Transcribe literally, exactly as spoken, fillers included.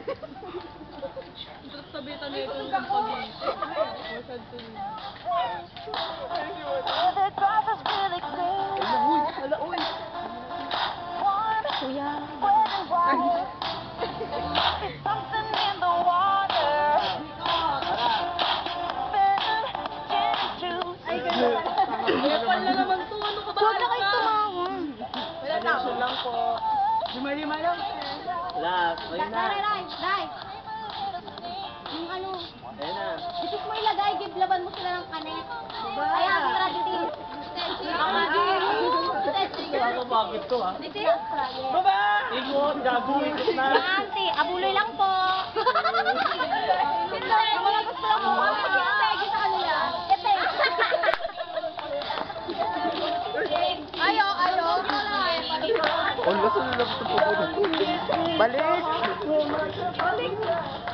Sabitan na itong pag-ibig. Masad to rin. Ala, uy! Kuya. Ay, gano'n. Epal na naman to. Ano ka ba? Huwag na kayo tumawa. Wala na. lang po. Lima-lima lang. Last, ayun na. Dai, dai, dai. Yung ano, Ayun na. bitis mo ilagay, give laban mo sila ng kanet. Kaya ang strategy. Ano bakit to ha? Baba! Ingot, gago, ikot na. Auntie, abuloy lang po. Yung mga gusto lang mo, mag-stegi sa kanila. Ete. Ayo, ayo. Oh, lasa na lang ito po. Balik! Balik!